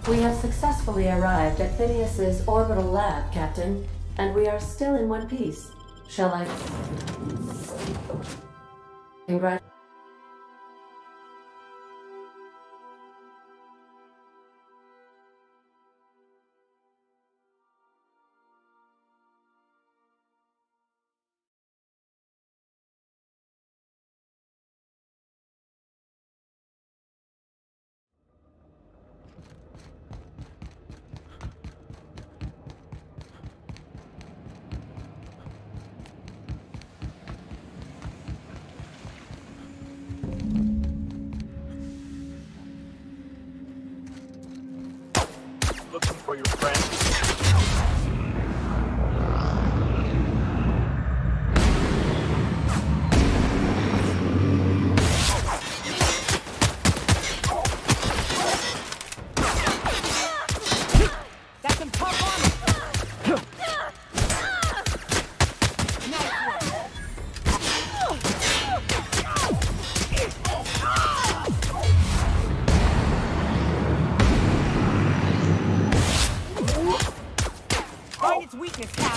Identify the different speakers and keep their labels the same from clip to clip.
Speaker 1: We have successfully arrived at Phineas's orbital lab, Captain, and we are still in one piece. Shall I? Congratulations.
Speaker 2: Looking for your friend.
Speaker 3: That's some tough armor. Find its weakness, Cap.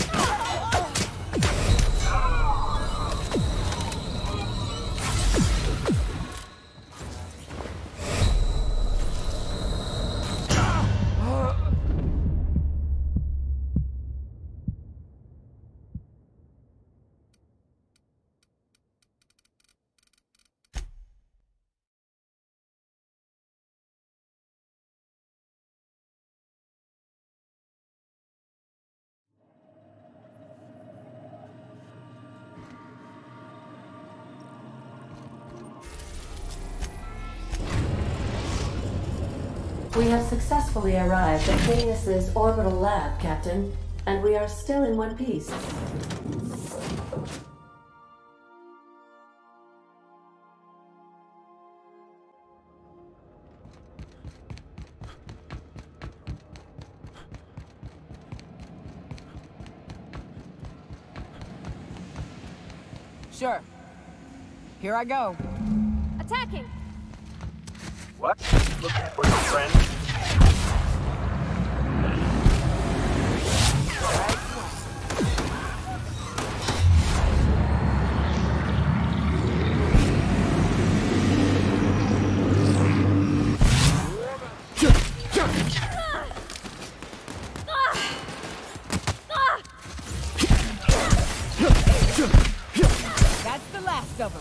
Speaker 1: We have successfully arrived at Phineas's orbital lab, Captain, and we are still in one piece.
Speaker 3: Sure. Here I go.
Speaker 4: Attacking!
Speaker 2: What? Looking for your friend?
Speaker 3: That's the last of them.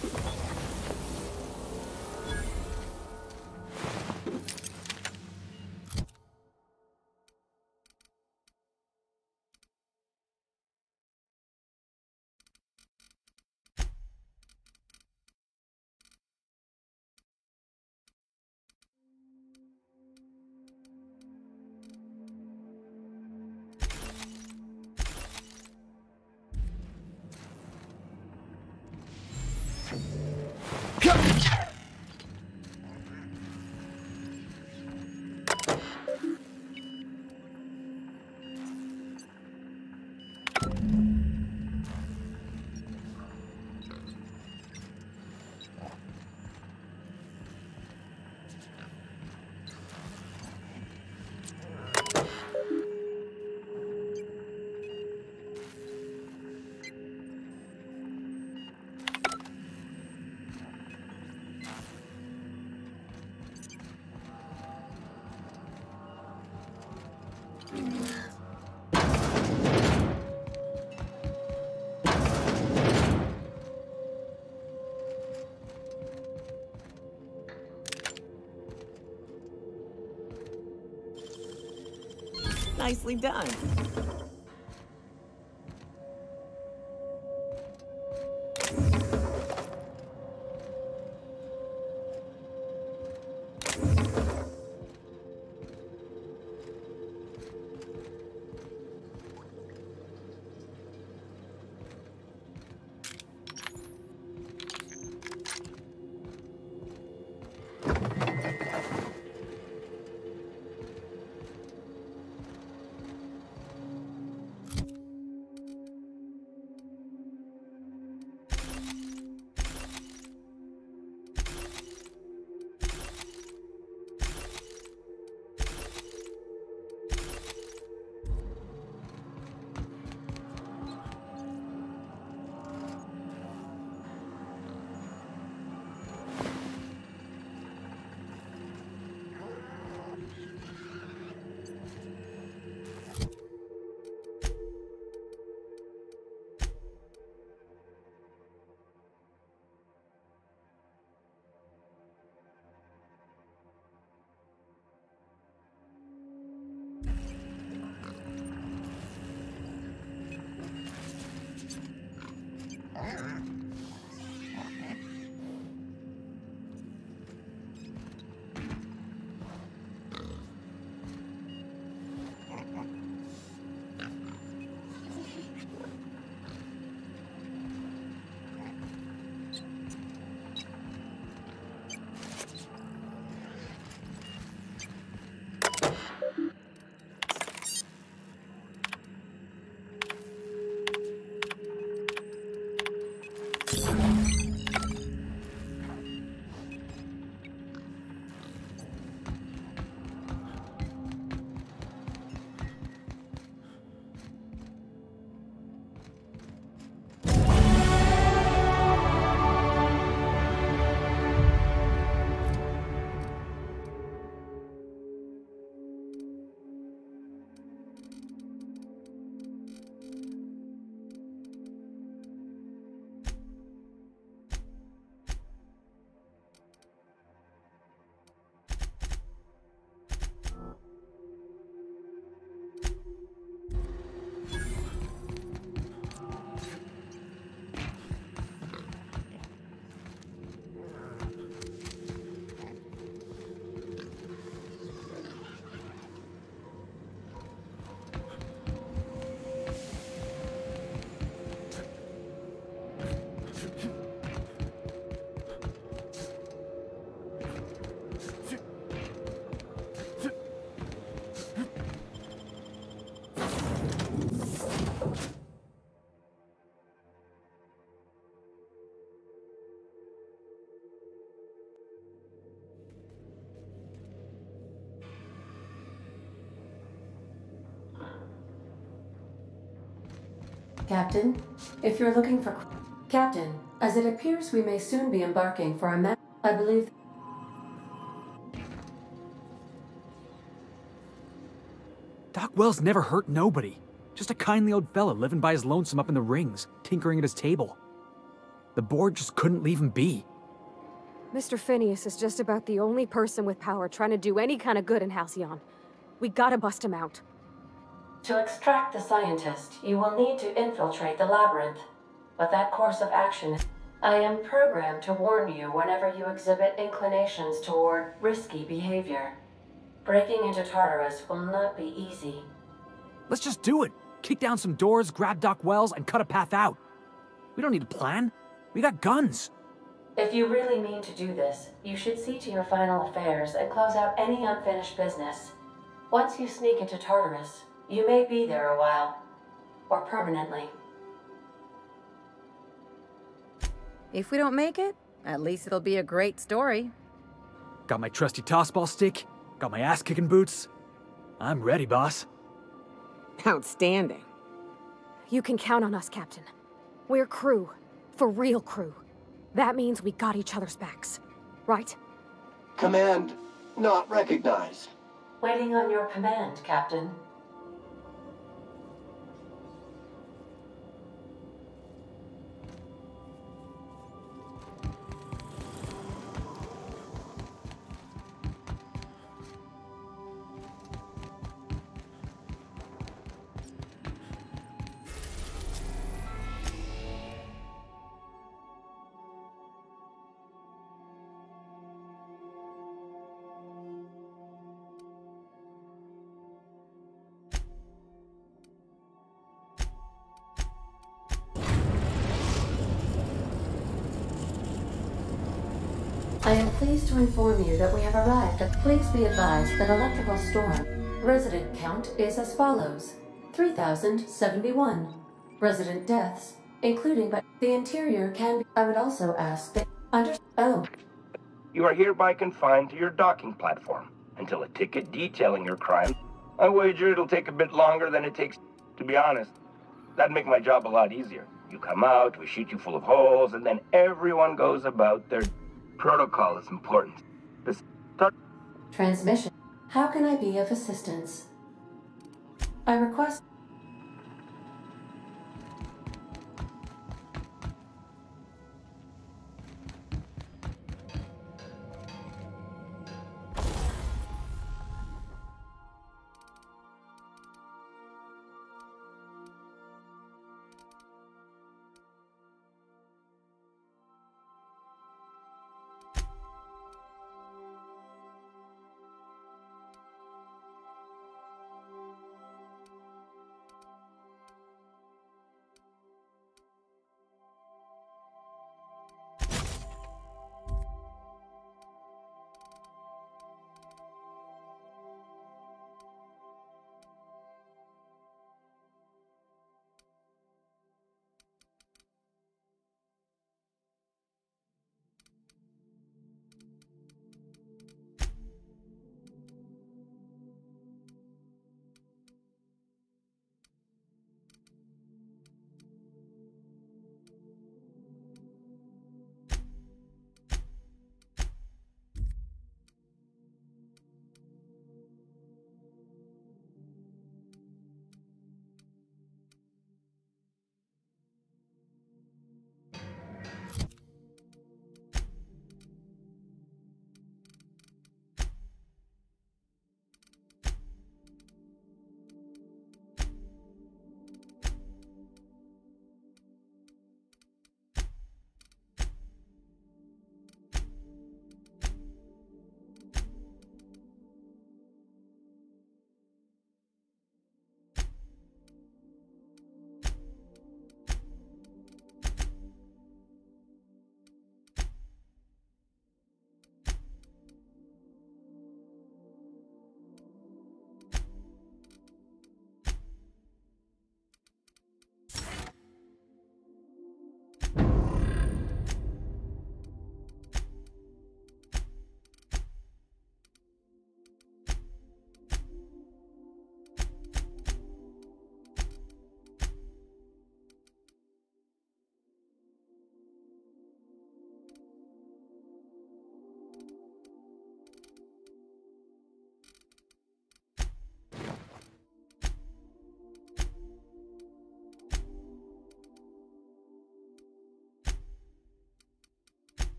Speaker 3: Nicely done.
Speaker 1: Captain, if you're looking for... Captain, as it appears we may soon be embarking for a I believe...
Speaker 4: Doc Wells never hurt nobody. Just a kindly old fella living by his lonesome up in the rings, tinkering at his table. The board just couldn't leave him be.
Speaker 5: Mr. Phineas is just about the only person with power trying to do any kind of good in Halcyon. We gotta bust him out.
Speaker 1: To extract the scientist, you will need to infiltrate the labyrinth. But that course of action... I am programmed to warn you whenever you exhibit inclinations toward risky behavior. Breaking into Tartarus will not be easy.
Speaker 4: Let's just do it. Kick down some doors, grab Doc Wells, and cut a path out. We don't need a plan. We got guns.
Speaker 1: If you really mean to do this, you should see to your final affairs and close out any unfinished business. Once you sneak into Tartarus, you may be there a while. Or permanently.
Speaker 6: If we don't make it, at least it'll be a great story.
Speaker 4: Got my trusty tossball stick, got my ass-kicking boots. I'm ready, boss.
Speaker 3: Outstanding.
Speaker 5: You can count on us, Captain. We're crew. For real crew. That means we got each other's backs. Right?
Speaker 7: Command not recognized.
Speaker 1: Waiting on your command, Captain. I am pleased to inform you that we have arrived at... Please be advised that electrical storm resident count is as follows. 3,071. Resident deaths, including but the interior can be... I would also ask that...
Speaker 2: You are hereby confined to your docking platform until a ticket detailing your crime. I wager it'll take a bit longer than it takes, to be honest. That'd make my job a lot easier. You come out, we shoot you full of holes, and then everyone goes about their... Protocol is important. This...
Speaker 1: Transmission. How can I be of assistance? I request...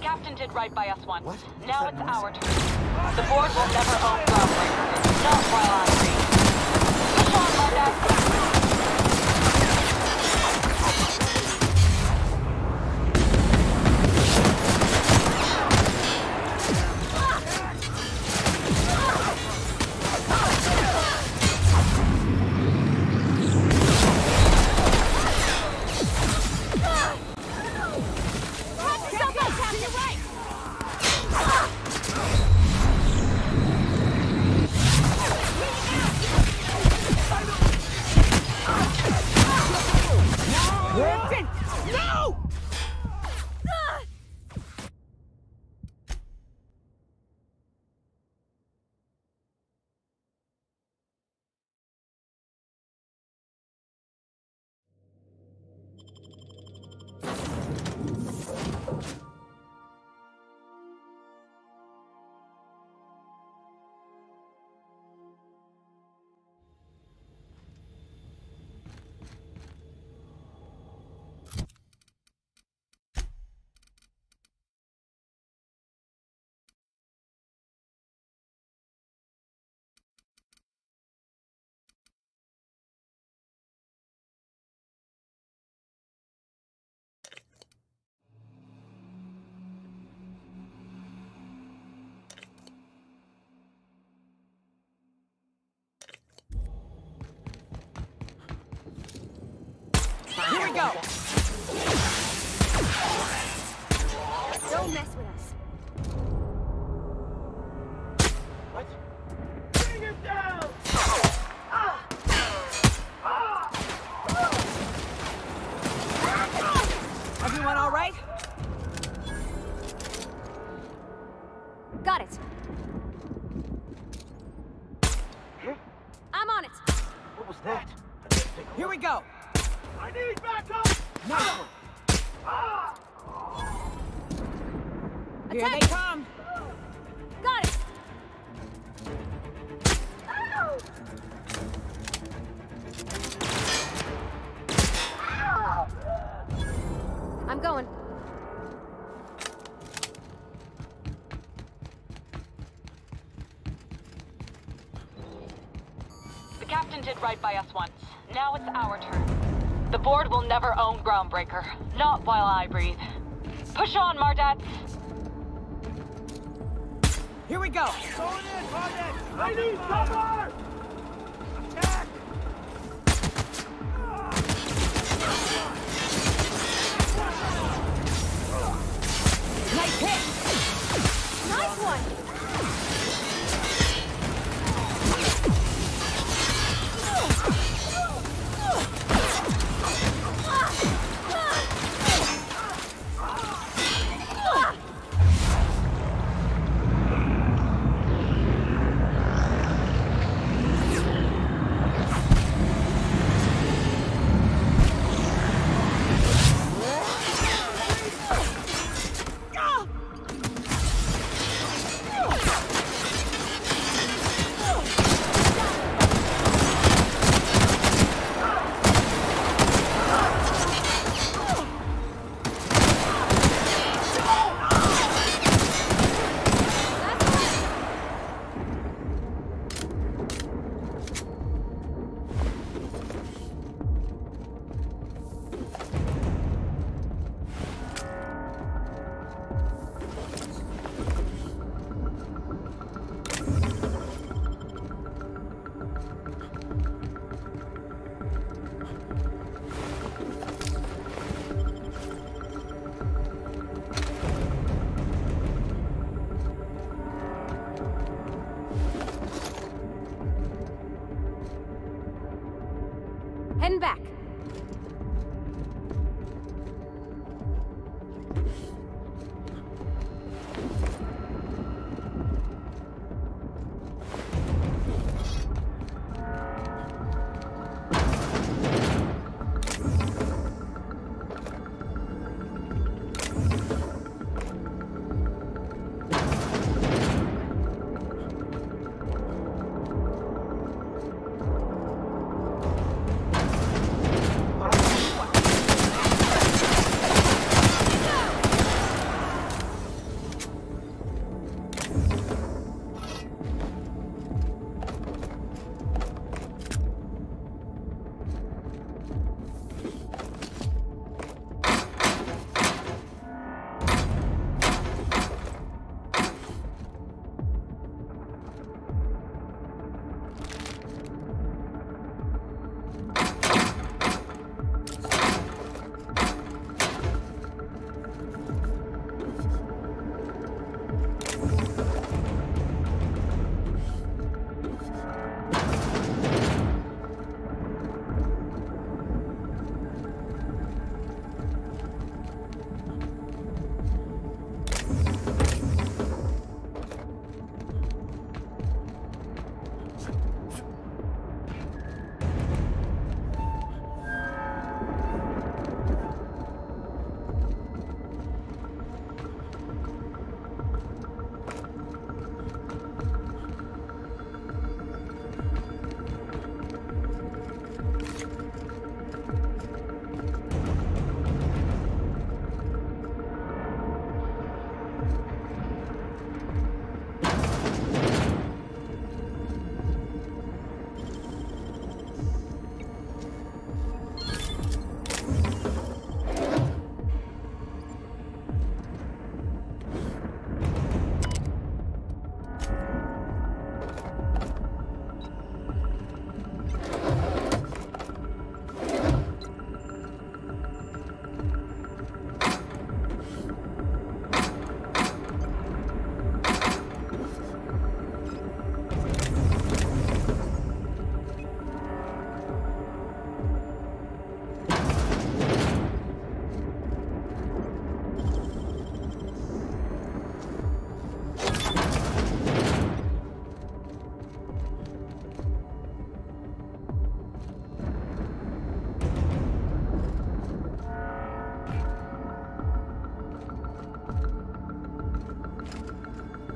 Speaker 8: Captain did right by us once. What? Now it's our turn. The board will never own Groundbreaker. Not while I read. Push on, Mardet!
Speaker 3: Here we go!
Speaker 5: Don't mess with us.
Speaker 2: What? Bring him down!
Speaker 3: Everyone all right?
Speaker 5: Got it. I'm on it.
Speaker 2: What was that?
Speaker 3: Here we go!
Speaker 2: I need backup!
Speaker 3: Nice one. Here they come!
Speaker 5: Got it. I'm going.
Speaker 8: The Captain did right by us once. Now it's our turn. The board will never own Groundbreaker. Not while I breathe. Push on, Mardet!
Speaker 3: Here we go!
Speaker 2: Going in, Mardet! I need cover! Attack!
Speaker 3: Nice hit!
Speaker 5: Nice one. Heading back.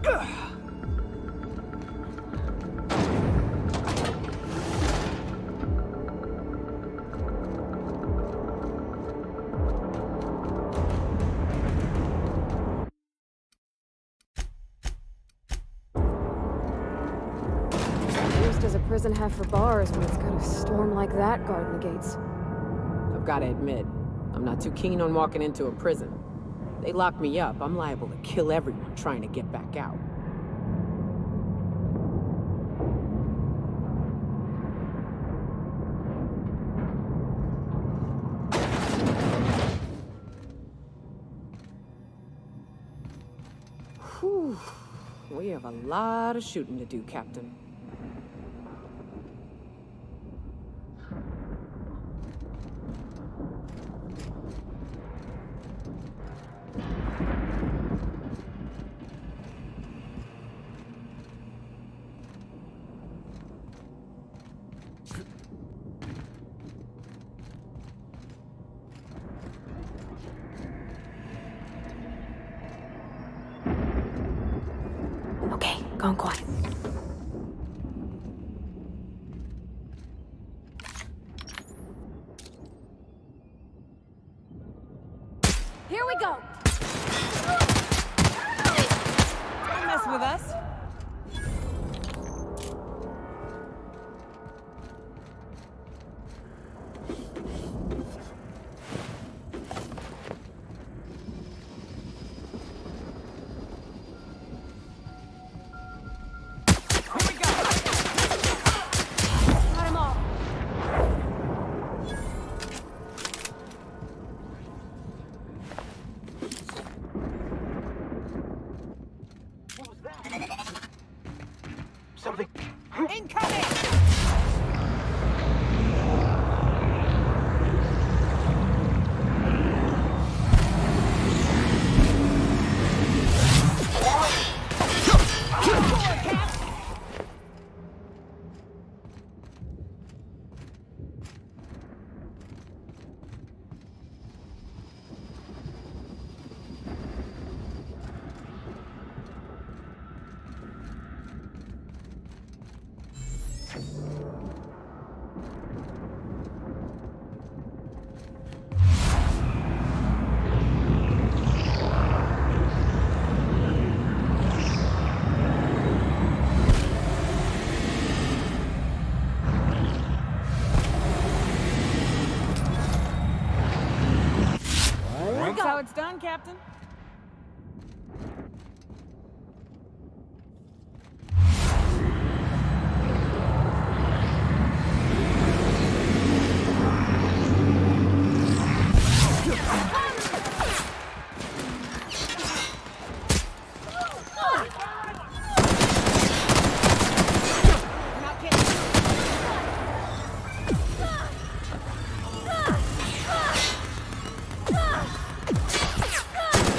Speaker 5: Does a prison have for bars when it's got a storm like that guarding the gates?
Speaker 9: I've gotta admit, I'm not too keen on walking into a prison. They lock me up, I'm liable to kill everyone trying to get back out. Whew. We have a lot of shooting to do, Captain.
Speaker 5: Okay, gone quiet. Here we go!
Speaker 3: Don't mess with us.
Speaker 5: Got him all.
Speaker 2: Something.
Speaker 3: Incoming! That's how it's done, Captain. We're not getting through.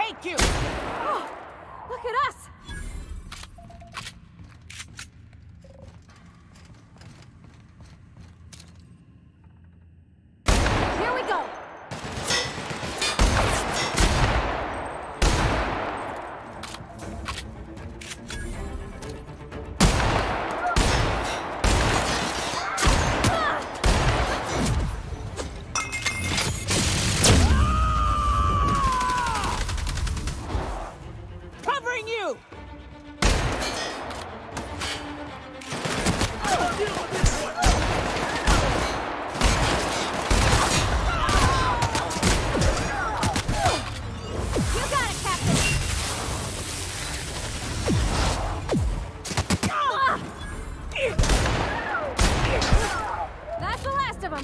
Speaker 3: Thank you!
Speaker 5: Oh, look at us! Here we go!
Speaker 3: Covering you!
Speaker 5: You got it, Captain! That's the last of them!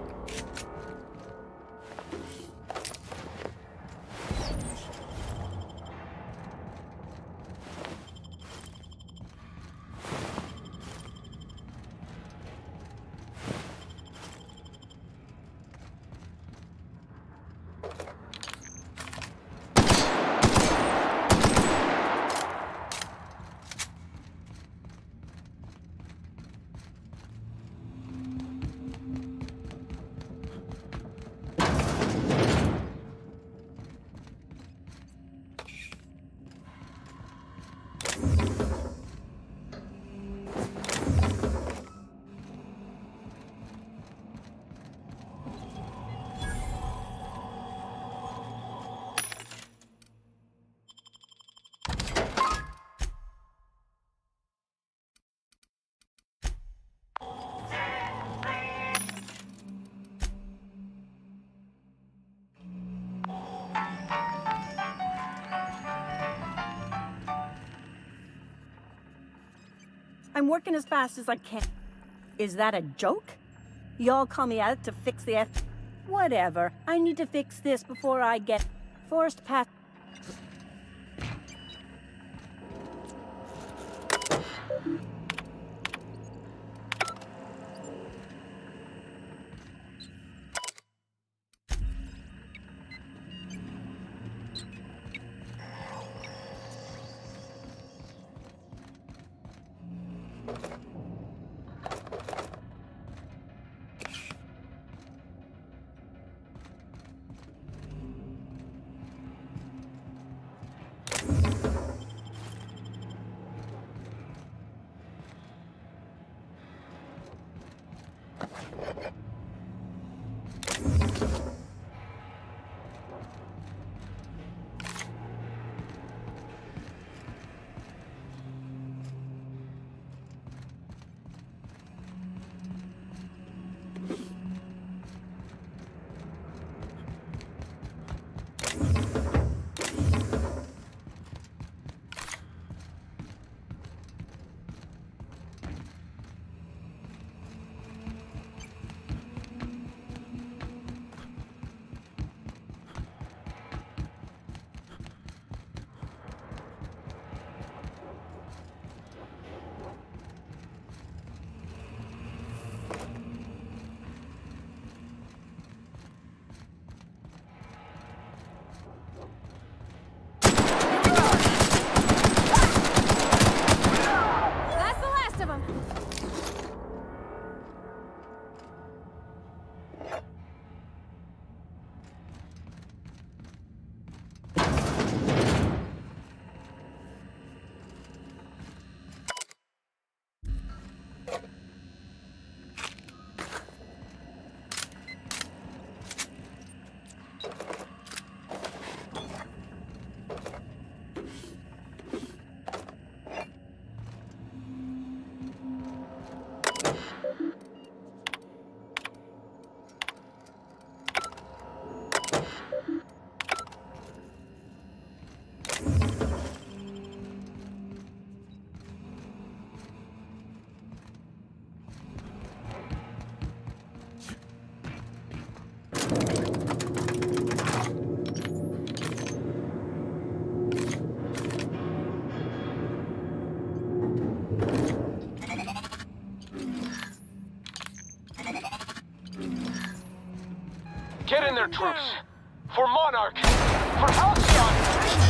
Speaker 10: I'm working as fast as I can. Is that a joke? Y'all call me out to fix the F... Whatever. I need to fix this before I get... Forced path...
Speaker 11: Get in there, troops! For Monarch! For Halcyon!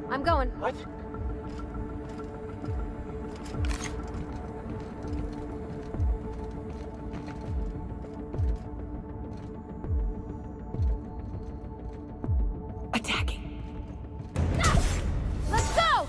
Speaker 5: I'm going.
Speaker 7: What?
Speaker 9: Attacking.
Speaker 5: Let's go!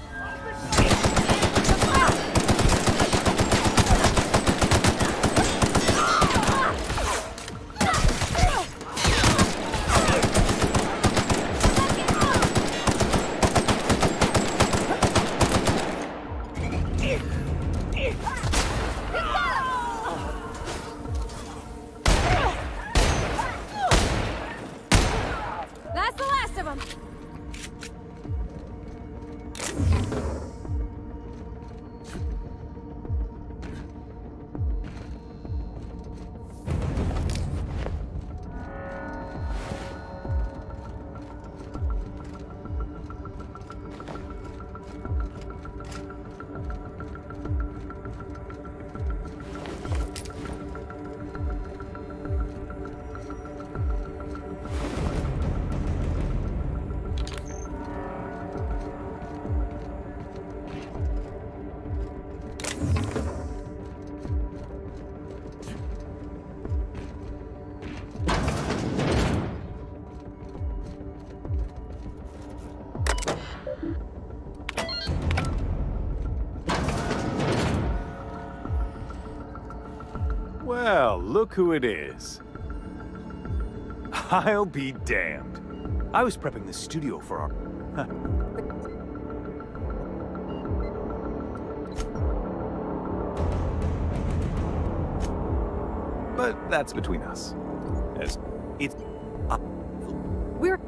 Speaker 5: That's the last of them.
Speaker 11: Well, look who it is. I'll be damned. I was prepping the studio for our... But that's between us. As it's...
Speaker 5: We're...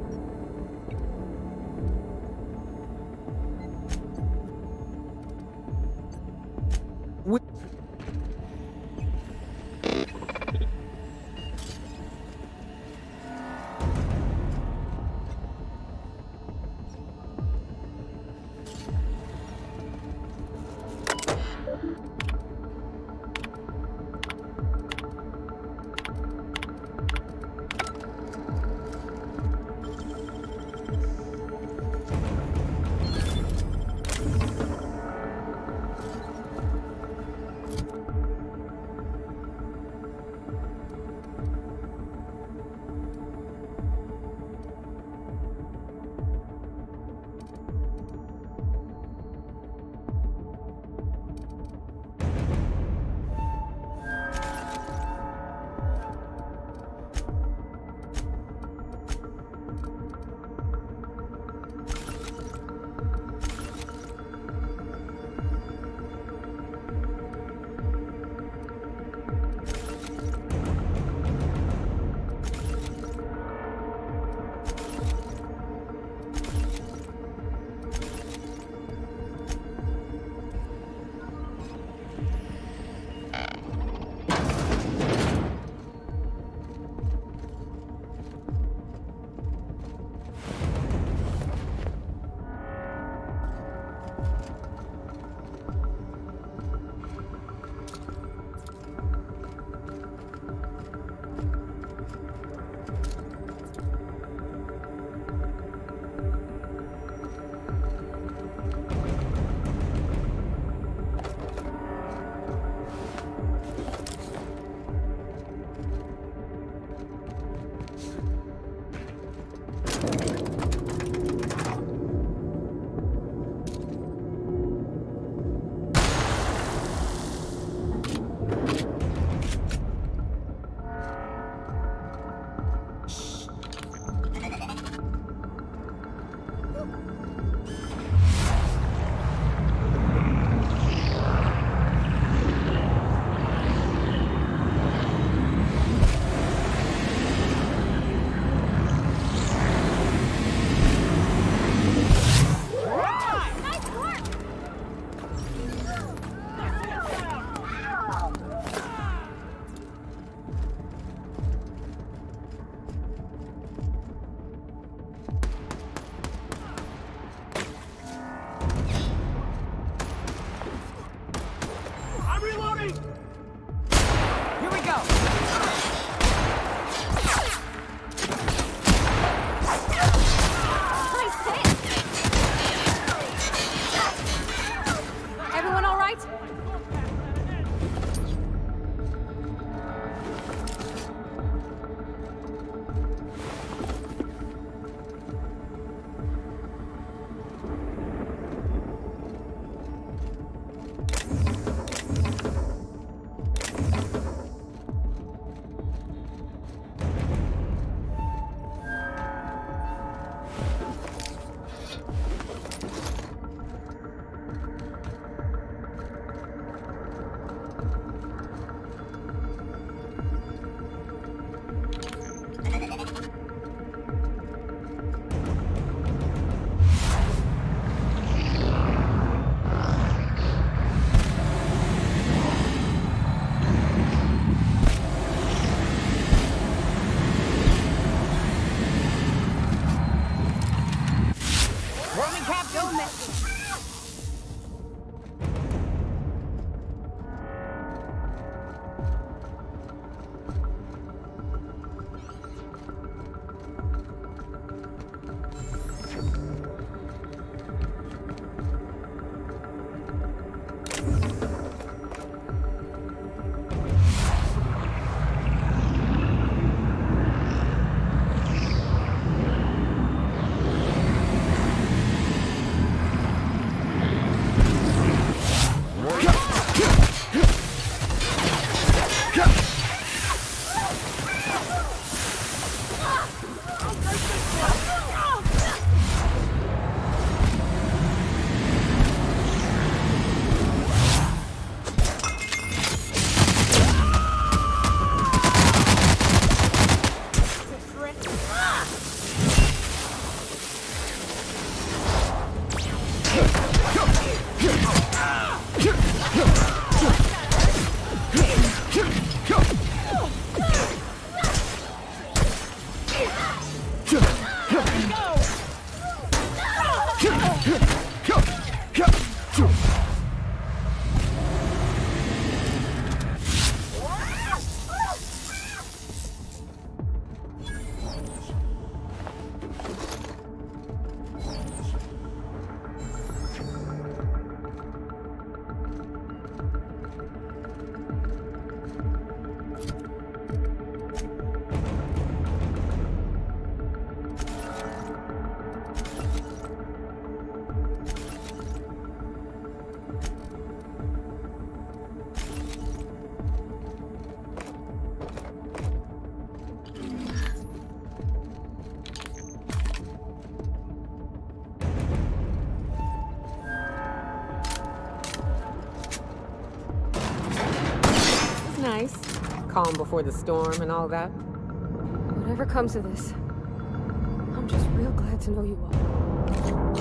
Speaker 9: Nice. Calm before the storm and all that.
Speaker 5: Whatever comes of this, I'm just real glad to know you all.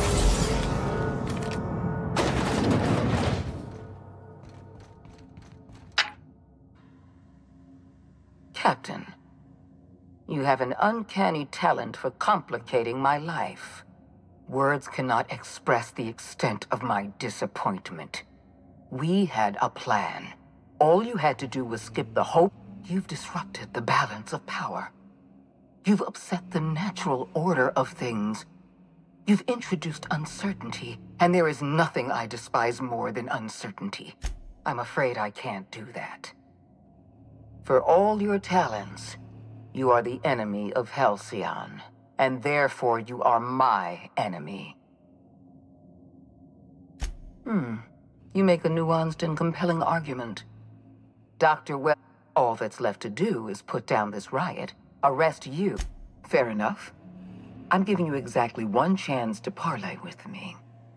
Speaker 12: Captain, you have an uncanny talent for complicating my life. Words cannot express the extent of my disappointment. We had a plan. All you had to do was skip the hope. You've disrupted the balance of power. You've upset the natural order of things. You've introduced uncertainty, and there is nothing I despise more than uncertainty. I'm afraid I can't do that. For all your talents, you are the enemy of Halcyon, and therefore you are my enemy. You make a nuanced and compelling argument. Dr. Well, all that's left to do is put down this riot, arrest you. Fair enough. I'm giving you exactly one chance to parley with me.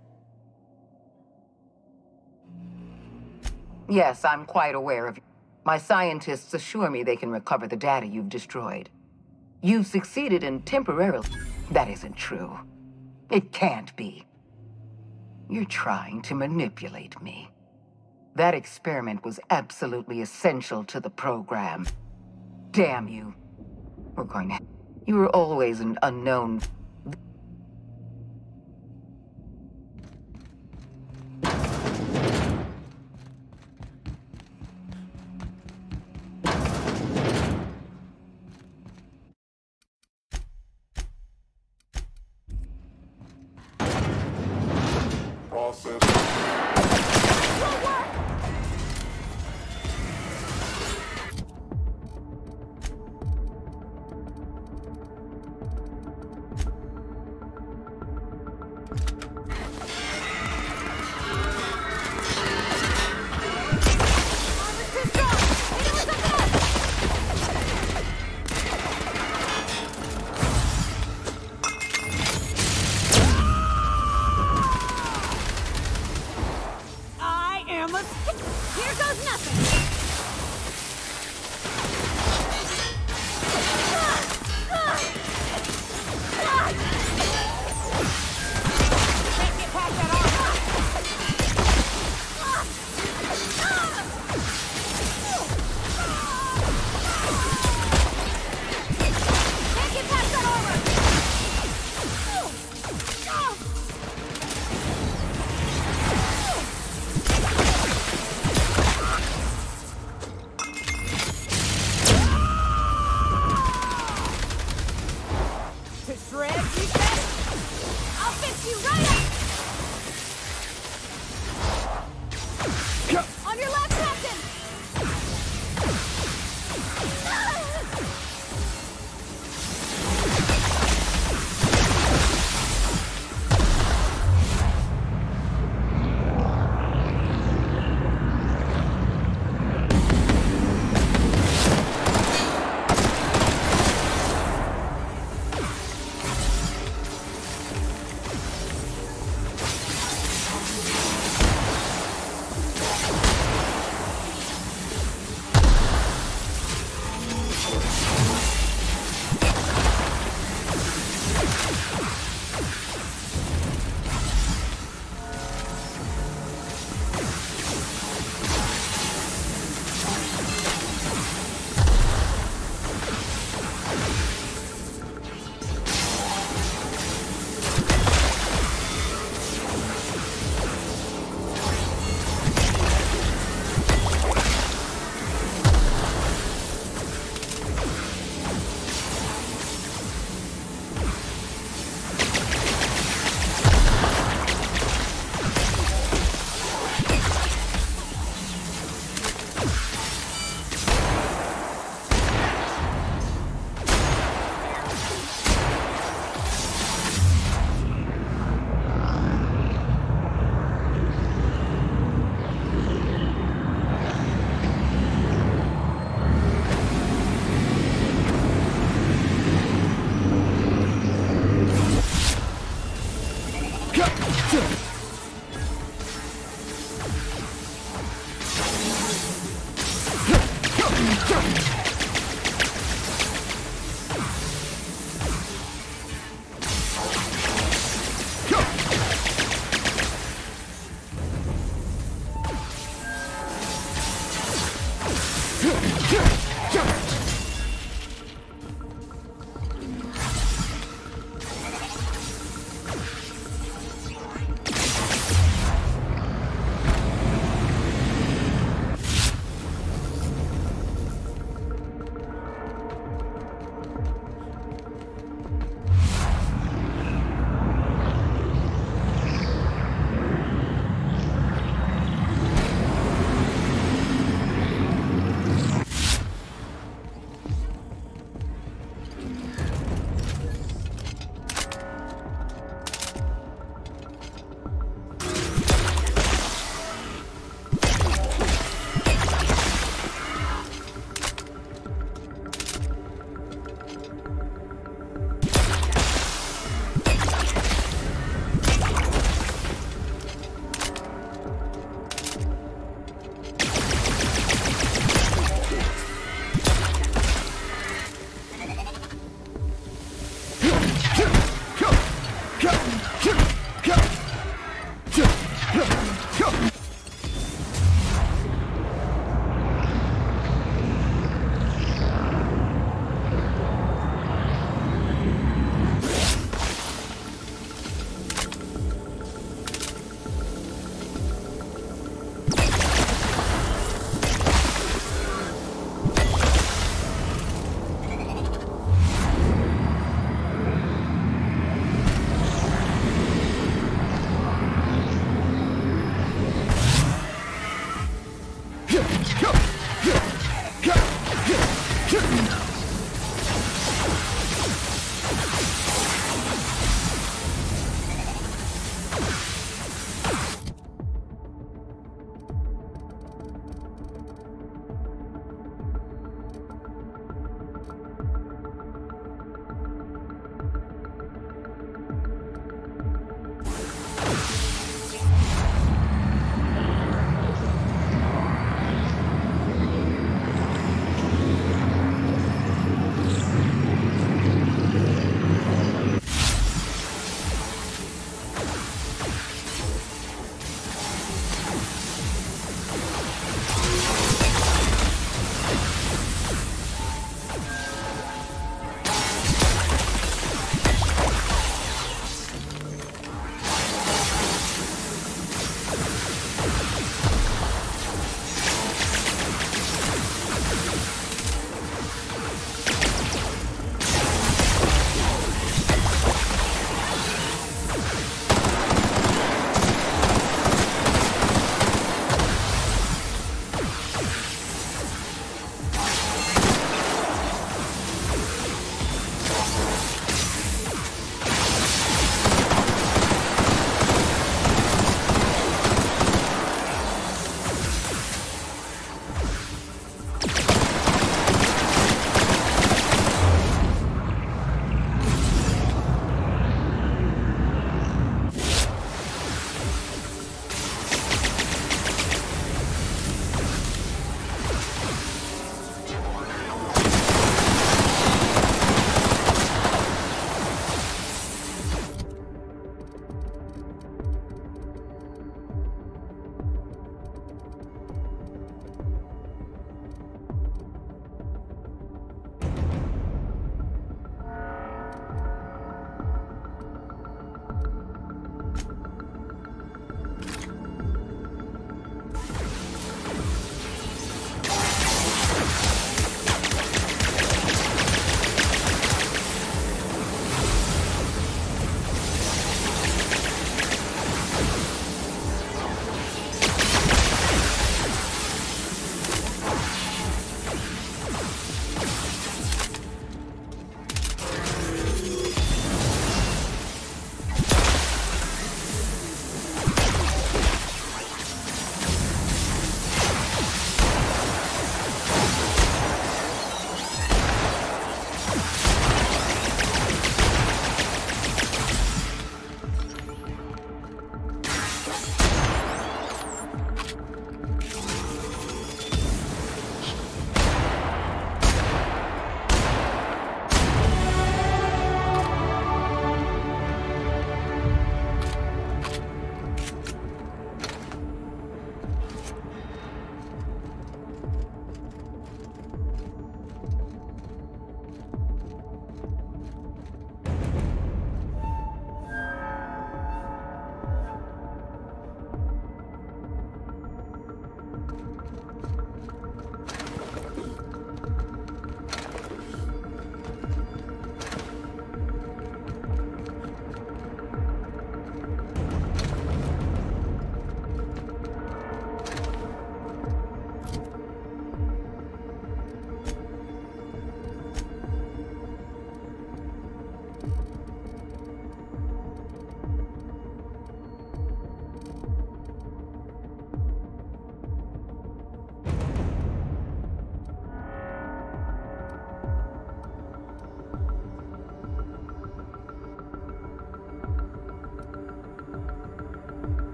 Speaker 12: Yes, I'm quite aware of you. My scientists assure me they can recover the data you've destroyed. You've succeeded in temporarily... That isn't true. It can't be. You're trying to manipulate me. That experiment was absolutely essential to the program. Damn you. We're going to... You were always an unknown...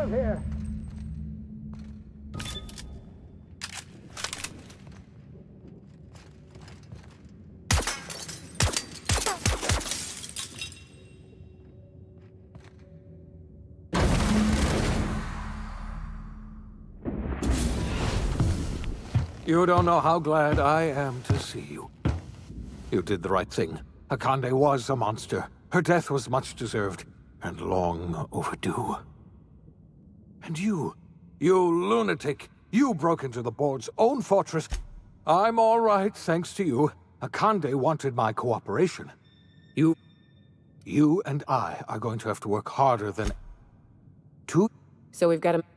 Speaker 13: of here!
Speaker 14: You don't know how glad I am to see you. You did the right thing. Akande was a monster. Her death was much deserved, and long overdue. And you lunatic, you broke into the board's own fortress. I'm all right, thanks to you. Akande wanted my cooperation. You and I are going to have to work harder than...
Speaker 9: So we've got to...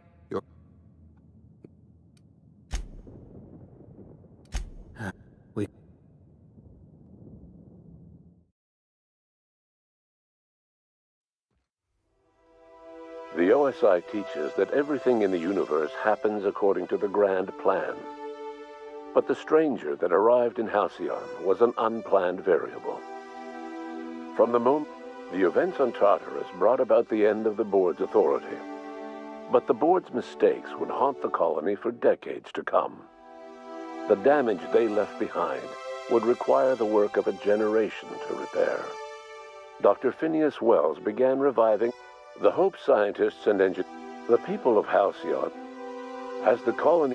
Speaker 15: The OSI teaches that everything in the universe happens according to the grand plan. But the stranger that arrived in Halcyon was an unplanned variable. From the moment, the events on Tartarus brought about the end of the board's authority. But the board's mistakes would haunt the colony for decades to come. The damage they left behind would require the work of a generation to repair. Dr. Phineas Wells began reviving the Hope scientists and engineers, the people of Halcyon, as the colony,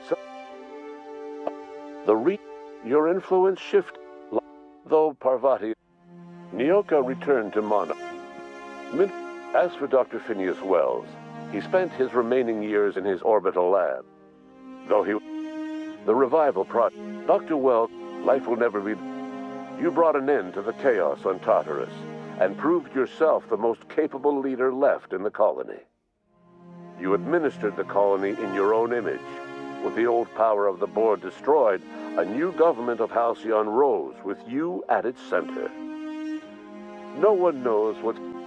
Speaker 15: your influence shifted, though Parvati, Nyoka returned to Monarch. As for Dr. Phineas Wells, he spent his remaining years in his orbital lab. Though the revival project, Dr. Wells, life will never be. You brought an end to the chaos on Tartarus, and proved yourself the most capable leader left in the colony. You administered the colony in your own image. With the old power of the board destroyed, a new government of Halcyon rose with you at its center. No one knows what